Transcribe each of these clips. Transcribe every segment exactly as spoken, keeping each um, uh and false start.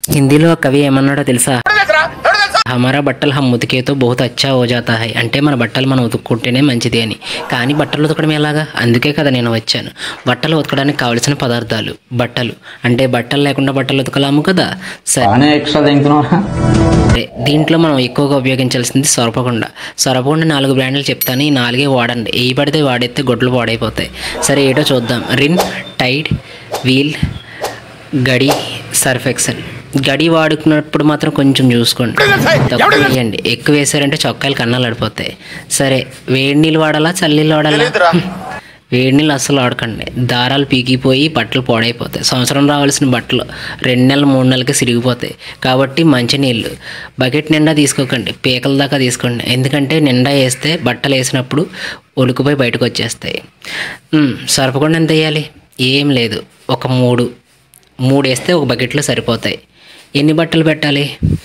హిందీలో కవి ఏమన్నాడో తెలుసా? హమారా బట్టలు హమ్ ఉతికేతో బహుత్ అచ్చా హో జాతా హై. అంటే మన బట్టలు మనం ఉతుక్కుంటేనే మంచిది అని. కానీ బట్టలు ఉతకడం ఎలాగా? అందుకే కదా నేను వచ్చాను. బట్టలు ఉతకడానికి కావలసిన పదార్థాలు బట్టలు. అంటే బట్టలు లేకుండా బట్టలు ఉతకలేము కదా. సరే, దీంట్లో మనం ఎక్కువగా ఉపయోగించాల్సింది సొరపగుండ. సొరపగుండ నాలుగు బ్రాండ్లు చెప్తాను, ఈ నాలుగే వాడండి. ఏ పడితే వాడేస్తే గొడ్లు పాడైపోతాయి. సరే ఏటో చూద్దాం. Rin, Tide, Wheel, Ghadi, Surf excel. Ghadi వాడుకున్నప్పుడు మాత్రం కొంచెం చూసుకోండి, తక్కువ వేయండి. ఎక్కువ వేసారంటే చొక్కాయలు కన్నాలు ఆడిపోతాయి. సరే, వేడి నీళ్ళు వాడాలా చల్లనీళ్ళు వాడాలా? వేడి నీళ్ళు అస్సలు వాడకండి, దారాలు పీకిపోయి బట్టలు పాడైపోతాయి. సంవత్సరం రావాల్సిన బట్టలు రెండు నెలలు మూడు నెలలకి సిరిగిపోతాయి. కాబట్టి మంచినీళ్ళు బకెట్ నిండా తీసుకోకండి, పీకల దాకా తీసుకోండి. ఎందుకంటే నిండా వేస్తే బట్టలు వేసినప్పుడు ఒలుకుపోయి బయటకు వచ్చేస్తాయి. సరిపకుండా ఎంత వేయాలి? ఏం లేదు, ఒక మూడు మూడు వేస్తే ఒక బకెట్లో సరిపోతాయి. ఎన్ని బట్టలు పెట్టాలి?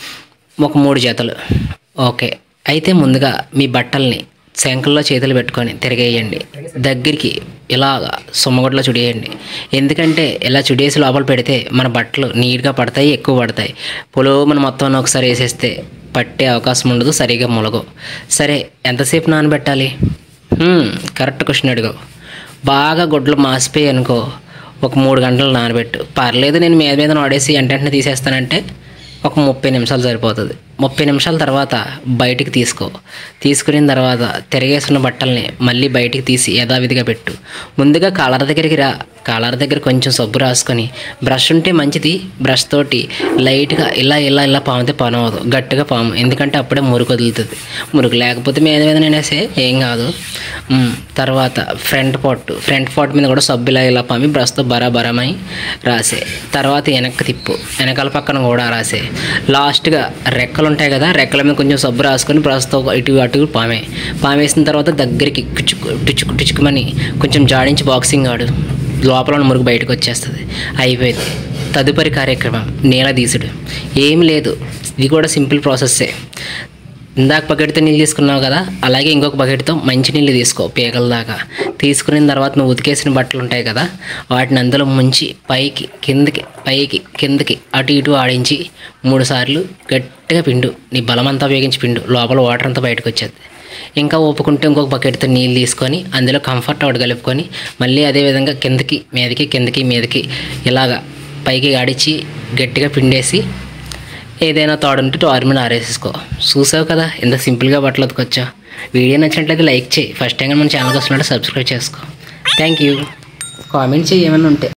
ఒక మూడు జతలు. ఓకే, అయితే ముందుగా మీ బట్టల్ని శంకల్లో చేతులు పెట్టుకొని తిరిగేయండి. దగ్గరికి ఇలాగా సుమ్మగొడ్లో చుడేయండి. ఎందుకంటే ఇలా చుడేసి లోపల పెడితే మన బట్టలు నీట్గా పడతాయి, ఎక్కువ పడతాయి. పొలో మనం మొత్తం ఒకసారి వేసేస్తే పట్టే అవకాశం ఉండదు, సరిగా మొలగవు. సరే, ఎంతసేపు నానబెట్టాలి? కరెక్ట్ క్వశ్చన్ అడిగావు. బాగా గొడ్లు మాసిపోయి అనుకో, ఒక మూడు గంటలు నానబెట్టు. పర్లేదు, నేను మీద మీద వాడేసి వెంటనే తీసేస్తానంటే ఒక ముప్పై నిమిషాలు సరిపోతుంది. ముప్పై నిమిషాల తర్వాత బయటికి తీసుకో. తీసుకున్న తర్వాత తిరగేసుకున్న బట్టల్ని మళ్ళీ బయటికి తీసి యథావిధిగా పెట్టు. ముందుగా కాలర్ దగ్గరికి రా. కాలర్ దగ్గర కొంచెం సబ్బు రాసుకొని, బ్రష్ ఉంటే మంచిది, బ్రష్ తోటి లైట్గా ఇలా ఇలా ఇలా పామితే పని అవ్వదు, గట్టిగా పాము. ఎందుకంటే అప్పుడే మురుకు వదులుతుంది. మురుకు లేకపోతే మీద మీద నేనేసే ఏం కాదు. తర్వాత ఫ్రంట్ పార్ట్ ఫ్రంట్ పార్ట్ మీద కూడా సబ్బు ఇలా ఇలా పామి బ్రష్తో బరాబరమై రాసే. తర్వాత వెనక్కి తిప్పు, వెనకాల పక్కన కూడా రాసే. లాస్ట్గా రెక్కలు ఉంటాయి కదా, రెక్కల మీద కొంచెం సబ్బు రాసుకొని బ్రష్తో ఇటు అటు పామే. పామేసిన తర్వాత దగ్గరికి టుచుకు టుచుకు టుచుకుమని కొంచెం జాడించి బాక్సింగ్ ఆడు. లోపల మురుగు బయటకు వచ్చేస్తుంది. అయిపోయింది. తదుపరి కార్యక్రమం నేల తీసుడు. ఏం లేదు, ఇది కూడా సింపుల్ ప్రాసెస్సే. ఇందాక బకెట్తో నీళ్ళు తీసుకున్నావు కదా, అలాగే ఇంకొక బకెట్తో మంచి నీళ్ళు తీసుకో పీకల దాకా. తీసుకున్న తర్వాత నువ్వు ఉతికేసిన బట్టలు ఉంటాయి కదా, వాటిని అందులో ముంచి పైకి కిందకి పైకి కిందకి అటు ఇటు ఆడించి మూడు సార్లు గట్టిగా పిండు. నీ బలమంతా ఉపయోగించి పిండు, లోపల వాటర్ అంతా బయటకు వచ్చేది. ఇంకా ఒప్పుకుంటే ఇంకొక బకెట్తో నీళ్ళు తీసుకొని అందులో కంఫర్ట్ అవుట్ కలుపుకొని మళ్ళీ అదేవిధంగా కిందకి మీదకి కిందకి మీదకి ఇలాగా పైకి ఆడించి గట్టిగా పిండేసి ఏదైనా తోడుంటే తోడు మీద ఆరేసేసుకో. చూసావు కదా ఎంత సింపుల్గా బట్టలు ఉతకొచ్చా. వీడియో నచ్చినట్లయితే లైక్ చేయి. ఫస్ట్ టైం మన ఛానల్కి వస్తున్నట్టు సబ్స్క్రైబ్ చేసుకో. Thank you. కామెంట్ చేయి ఏమైనా ఉంటే.